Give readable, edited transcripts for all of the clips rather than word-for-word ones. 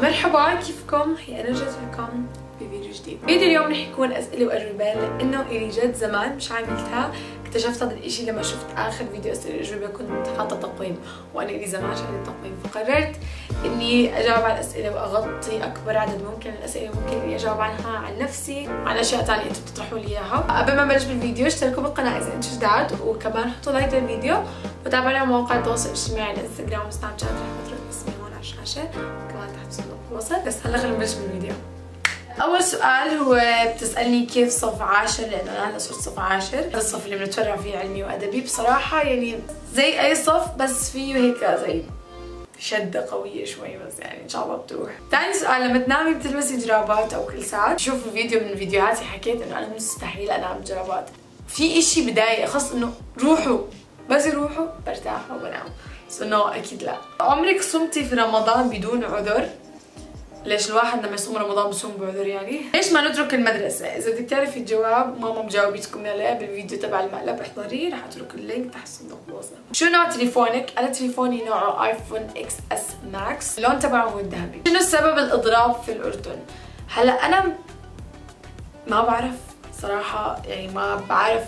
مرحبا، كيفكم؟ هي أنا جيت لكم بفيديو جديد. فيديو اليوم رح يكون أسئلة وأجوبة، لأنه إلي جد زمان مش عاملتها. اكتشفت هذا الإشي لما شفت آخر فيديو أسئلة وأجوبة، كنت حاطة تقويم، وأنا إلي زمان شغلت تقويم، فقررت إني أجاوب على الأسئلة وأغطي أكبر عدد ممكن من الأسئلة ممكن إني أجاوب عنها عن نفسي وعن أشياء ثانية أنتم بتطرحوا لي إياها. قبل ما نبلش بالفيديو اشتركوا بالقناة إذا أنتم جداد، وكمان حطوا لايك للفيديو، وتابعونا على مواقع التواصل الاجتماعي على الانستغرام وسناب شات، رح تحط اسمي هون على الشاشة، وكمان تحت صندوق الوصف. بس هلا خلينا نبلش بالفيديو. أول سؤال هو بتسألني كيف صف 10، لأنه أنا هلا صرت صف 10، هذا الصف اللي بنتفرع فيه علمي وأدبي. بصراحة يعني زي أي صف، بس فيه هيك زي شدة قوية شوي، بس يعني إن شاء الله بتروح. ثاني سؤال، لما تنامي بتلبسي جرابات أو كلسات؟ شوفوا فيديو من فيديوهاتي حكيت إنه أنا مستحيل أنام بجرابات، في إشي بداية خاص إنه روحوا، بس يروحوا برتاح وبنام، بس إنه أكيد لا. عمرك صمتي في رمضان بدون عذر؟ ليش الواحد لما يصوم رمضان بصوم بعذر يعني؟ ليش ما نترك المدرسة؟ إذا بدك تعرفي الجواب ماما مجاوبتكم عليه بالفيديو تبع المقلب، احضريه، رح اترك اللينك تحت صندوق الوصف. شو نوع تليفونك؟ أنا تليفوني نوعه ايفون اكس اس ماكس، اللون تبعه هو الذهبي. شنو سبب الإضراب في الأردن؟ هلا أنا ما بعرف صراحة، يعني ما بعرف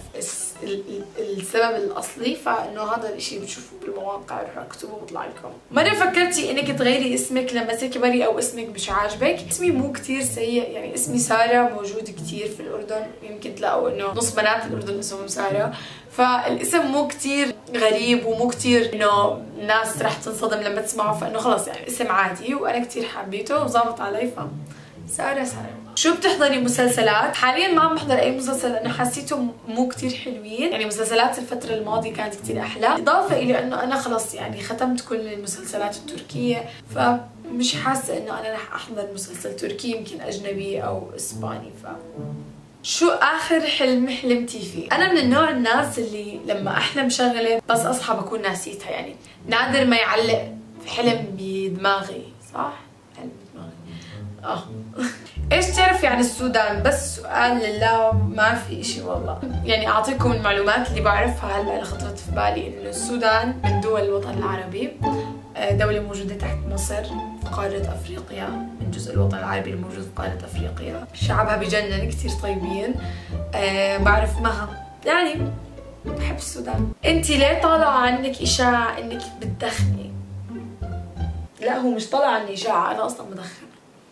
السبب الأصلي، فإنه هذا الإشي بتشوفوه بالمواقع، روحوا اكتبوه بيطلع لكم. مرة فكرتي إنك تغيري اسمك لما تكبري أو اسمك مش عاجبك؟ اسمي مو كتير سيء، يعني اسمي سارة موجود كتير في الأردن، يمكن تلاقوا إنه نص بنات الأردن اسمهم سارة، فالاسم مو كتير غريب ومو كتير إنه الناس رح تنصدم لما تسمعه، فإنه خلص يعني اسم عادي، وأنا كتير حبيته وظابط علي، سارة. شو بتحضري مسلسلات؟ حاليا ما عم بحضر اي مسلسل لانه حسيته مو كتير حلوين، يعني مسلسلات الفترة الماضية كانت كتير احلى، اضافة الى انه انا خلص يعني ختمت كل المسلسلات التركية، فمش حاسة انه انا رح احضر مسلسل تركي، يمكن اجنبي او اسباني. شو اخر حلم حلمتي فيه؟ انا من النوع الناس اللي لما احلم شغلة بس اصحى بكون ناسيتها، يعني نادر ما يعلق حلم بدماغي، صح؟ حلم بدماغي. ايش تعرفي عن السودان؟ بس سؤال لله، ما في اشي والله، يعني اعطيكم المعلومات اللي بعرفها هلا اللي خطرت في بالي، انه السودان من دول الوطن العربي، دولة موجودة تحت مصر في قارة افريقيا، من جزء الوطن العربي الموجود في قارة افريقيا. شعبها بجنن، كثير طيبين. بعرف مها، يعني بحب السودان. انتي ليه طالعة عنك اشاعة انك بتدخني؟ لا، هو مش طالع عني اشاعة، انا اصلا بدخن.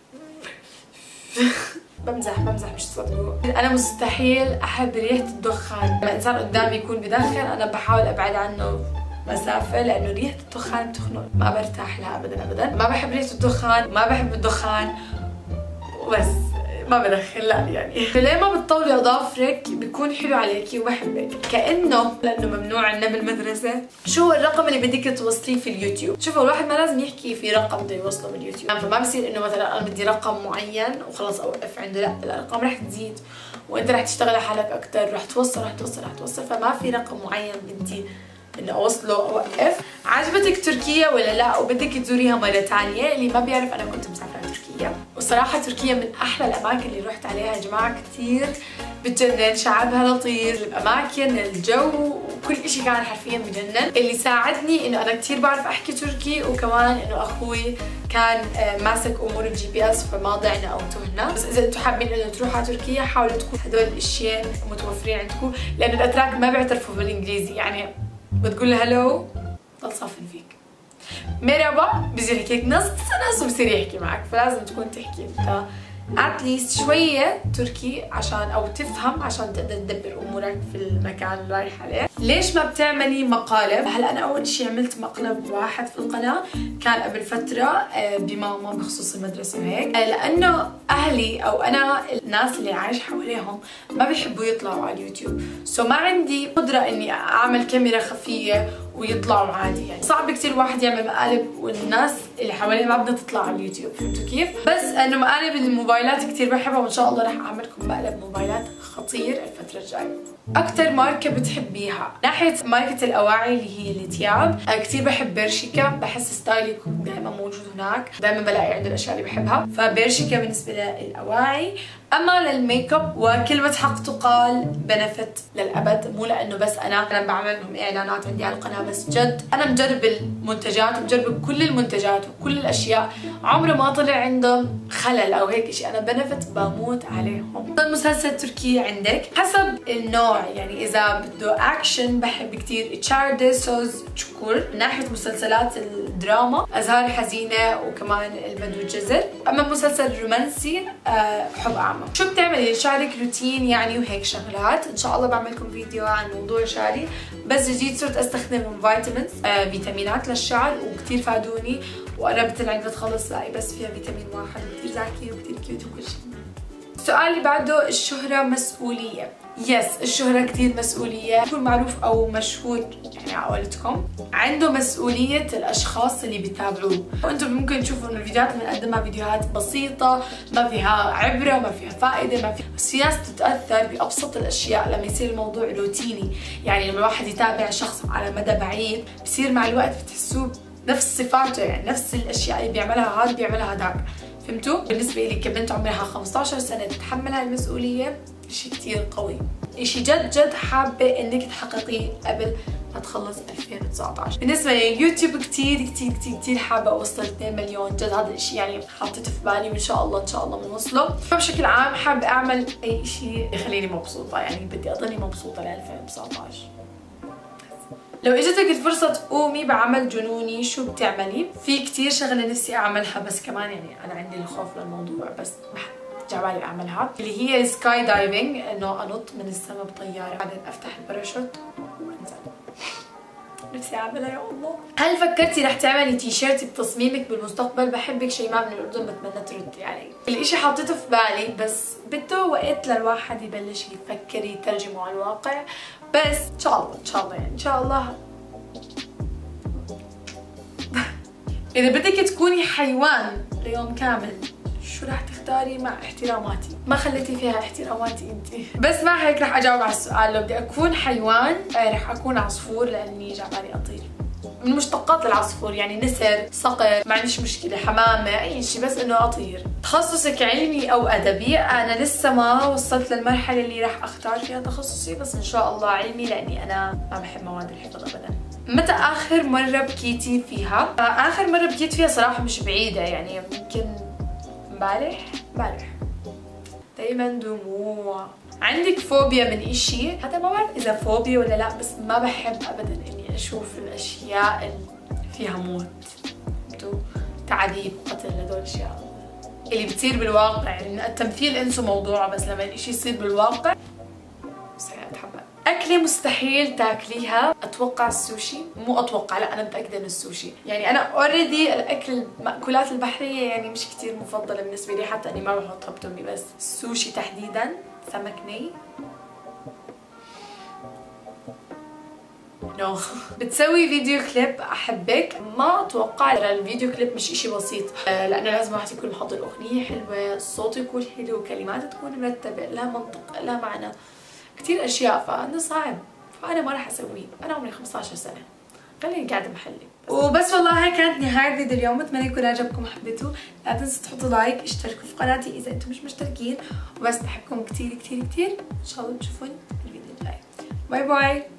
بمزح مش تصدقوا. انا مستحيل احب ريحه الدخان، لما انسان قدامي يكون بدخن انا بحاول ابعد عنه مسافه، لانه ريحه الدخان بتخنق، ما برتاح لها ابدا. ما بحب ريحه الدخان، ما بحب الدخان، وبس ما بدخن. لا يعني ليه ما بتطولي اظافرك؟ بيكون حلو عليكي وبحبك. كانه لانه ممنوع عنا بالمدرسه. شو هو الرقم اللي بدك توصليه في اليوتيوب؟ شوفوا، الواحد ما لازم يحكي في رقم بده يوصله باليوتيوب، فما بصير انه مثلا انا بدي رقم معين وخلص اوقف عنده، لا، الارقام رح تزيد وانت رح تشتغل على حالك اكثر، رح توصل، فما في رقم معين بدي انه اوصله اوقف. عجبتك تركيا ولا لا وبدك تزوريها مره ثانيه؟ اللي ما بيعرف انا كنت مسافره تركيا، وصراحه تركيا من احلى الاماكن اللي رحت عليها يا جماعه، كثير بتجنن، شعبها لطيف، الاماكن، الجو، وكل شيء كان حرفيا بجنن. اللي ساعدني انه انا كثير بعرف احكي تركي، وكمان انه اخوي كان ماسك امور الجي بي اس، فما ضعنا او تهنا. بس اذا انتم حابين انه تروحوا على تركيا حاولوا تكون هدول الاشياء متوفرين عندكم، لانه الاتراك ما بيعترفوا بالانجليزي، يعني بتقول له هلو ضل صافن فيك، مرحبا بيصير يحكي لك نص وبصير يحكي معك، فلازم تكون تحكي انت اتليست شويه تركي عشان او تفهم، عشان تقدر تدبر امورك في المكان اللي رايح عليه. ليش ما بتعملي مقالب؟ هلا انا اول شيء عملت مقلب واحد في القناه، كان قبل فتره بماما بخصوص المدرسه وهيك، لانه اهلي او انا الناس اللي عايش حواليهم ما بيحبوا يطلعوا على اليوتيوب، سو ما عندي قدره اني اعمل كاميرا خفيه ويطلعوا عادي، يعني صعب كثير واحد يعمل مقالب والناس اللي حواليه ما بدها تطلع على اليوتيوب، فهمتوا كيف؟ بس انه مقالب الموبايلات كثير بحبها، وان شاء الله رح اعملكم مقلب موبايلات خطير الفتره الجايه. اكثر ماركه بتحبيها؟ ناحيه ماركه الاواعي اللي هي الثياب كثير بحب بيرشيكا، بحس ستايلي يكون دائما موجود هناك، دائما بلاقي عنده الاشياء اللي بحبها، فبيرشيكا بالنسبه للاواعي. اما للميك اب وكلمه حق تقال بنفت للابد، مو لانه بس انا بعمل لهم اعلانات عندي على القناه، بس جد انا مجرب المنتجات ومجرب كل المنتجات وكل الاشياء، عمره ما طلع عندهم خلل او هيك شيء. انا بنفت بموت عليهم. مسلسل تركي عندك حسب النوع، يعني اذا بده اكشن بحب كثير تشاردي سوز تشكور. من ناحيه مسلسلات الدراما ازهار حزينه وكمان البدو الجزر. اما مسلسل رومانسي حب اعمى. شو بتعملي لشعرك روتين يعني وهيك شغلات؟ ان شاء الله بعملكم فيديو عن موضوع شعري، بس جديد صرت استخدم فيتامينات للشعر وكثير فادوني، وقربت العلبه تخلص لاقي بس فيها فيتامين واحد وكثير زاكي وكثير كيوت وكل شيء. السؤال اللي بعده، الشهرة مسؤولية؟ يس، الشهرة كثير مسؤولية. يكون معروف أو مشهور يعني على قولتكم عنده مسؤولية الأشخاص اللي بيتابعوه، وأنتم ممكن تشوفوا إنه الفيديوهات اللي بنقدمها فيديوهات بسيطة ما فيها عبرة ما فيها فائدة ما فيها، بس في ناس تتأثر بأبسط الأشياء لما يصير الموضوع روتيني. يعني لما الواحد يتابع شخص على مدى بعيد بصير مع الوقت بتحسوه نفس صفاته، يعني نفس الأشياء اللي بيعملها هذا بيعملها هذاك. فهمتوا؟ بالنسبة لي كبنت عمرها 15 سنة تتحمل هاي المسؤولية شيء كتير قوي، شيء جد جد حابة انك تحققيه قبل ما تخلص 2019. بالنسبة لليوتيوب كتير كتير كتير كتير حابة اوصل 2 مليون، جد هذا الشيء يعني حاطته في بالي، وان شاء الله ان شاء الله بنوصله. فبشكل عام حابة اعمل اي شيء يخليني مبسوطة، يعني بدي اضلني مبسوطة ل 2019. لو اجتك الفرصة تقومي بعمل جنوني شو بتعملي؟ في كتير شغلة نفسي اعملها، بس كمان يعني انا عندي الخوف للموضوع، بس جعبالي اعملها، اللي هي السكاي دايفنج، انه انط من السماء بطيارة بعدين افتح الباراشوت وانزل. نفسي اعملها يا الله. هل فكرتي رح تعملي تيشيرت بتصميمك بالمستقبل؟ بحبك شيماء من الاردن، بتمنى تردي علي. الاشي حاطته في بالي بس بده وقت للواحد يبلش يفكر يترجمه على الواقع، بس ان شاء الله ان شاء الله يعني ان شاء الله. اذا بدك تكوني حيوان ليوم كامل شو رح تختاري مع احتراماتي؟ ما خليتي فيها احتراماتي انتي. بس مع هيك رح اجاوب على السؤال. لو بدي اكون حيوان رح اكون عصفور، لاني جعبالي اطير. من مشتقات العصفور يعني نسر، صقر، ما عنديش مشكله، حمامه، اي شيء بس انه اطير. تخصصك علمي او ادبي؟ انا لسه ما وصلت للمرحله اللي رح اختار فيها تخصصي، بس ان شاء الله علمي، لاني انا ما بحب مواد الحفظ ابدا. متى اخر مره بكيتي فيها؟ اخر مره بكيت فيها صراحه مش بعيده، يعني يمكن امبارح دايما دموع. عندك فوبيا من اشي؟ هذا ما بعرف اذا فوبيا ولا لا، بس ما بحب ابدا اني اشوف الاشياء اللي فيها موت، تعذيب، قتل، هدول الاشياء اللي بتصير بالواقع. يعني التمثيل انسوا موضوعه، بس لما الاشي يصير بالواقع مستحيل اتحمل. أكلة مستحيل تاكليها؟ أتوقع السوشي، مو أتوقع لا أنا متأكدة من السوشي، يعني أنا أوريدي الأكل المأكولات البحرية يعني مش كتير مفضلة بالنسبة لي، حتى أني ما بحطها بتمي، بس السوشي تحديدا سمك ني نو. بتسوي فيديو كليب أحبك؟ ما أتوقع، الفيديو كليب مش إشي بسيط، لأنه لازم واحد يكون محضر أغنية حلوة، الصوت يكون حلو، كلمات تكون مرتبة، لها منطق، لها معنى، كتير اشياء، فانه صعب، فانا ما راح اسويه. انا عمري 15 سنه، خليني قاعده محلي وبس. والله هاي كانت نهايه فيديو اليوم، اتمنى يكون عجبكم وحبيتوه. لا تنسوا تحطوا لايك، اشتركوا في قناتي اذا انتم مش مشتركين، وبس بحبكم كتير كتير كتير. ان شاء الله تشوفوني في الفيديو الجاي. باي باي.